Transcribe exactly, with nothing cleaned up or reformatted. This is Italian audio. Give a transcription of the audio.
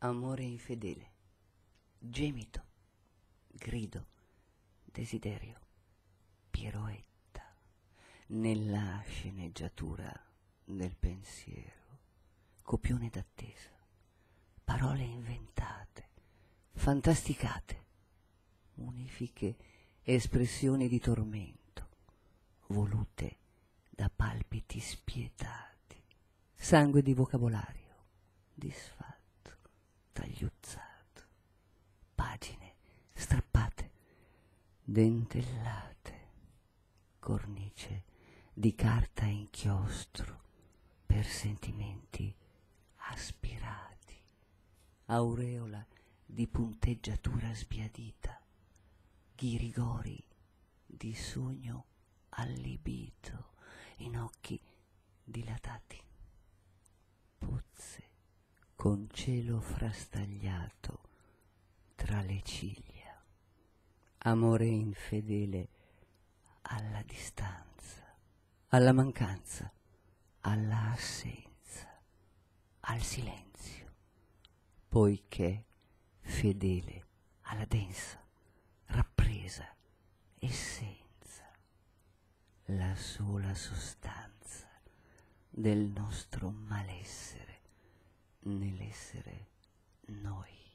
Amore infedele, gemito, grido, desiderio, piroetta, nella sceneggiatura del pensiero, copione d'attesa, parole inventate, fantasticate, unifiche espressioni di tormento, volute da palpiti spietati, sangue di vocabolario, disfatto, tagliuzzato, pagine strappate, dentellate, cornice di carta e inchiostro per sentimenti aspirati, aureola di punteggiatura sbiadita, ghirigori di sogno allibito in occhi dilatati, pozze con cielo frastagliato tra le ciglia, amore infedele alla distanza, alla mancanza, alla assenza, al silenzio, poiché fedele alla densa, rappresa essenza, la sola sostanza del nostro malessere nell'essere noi.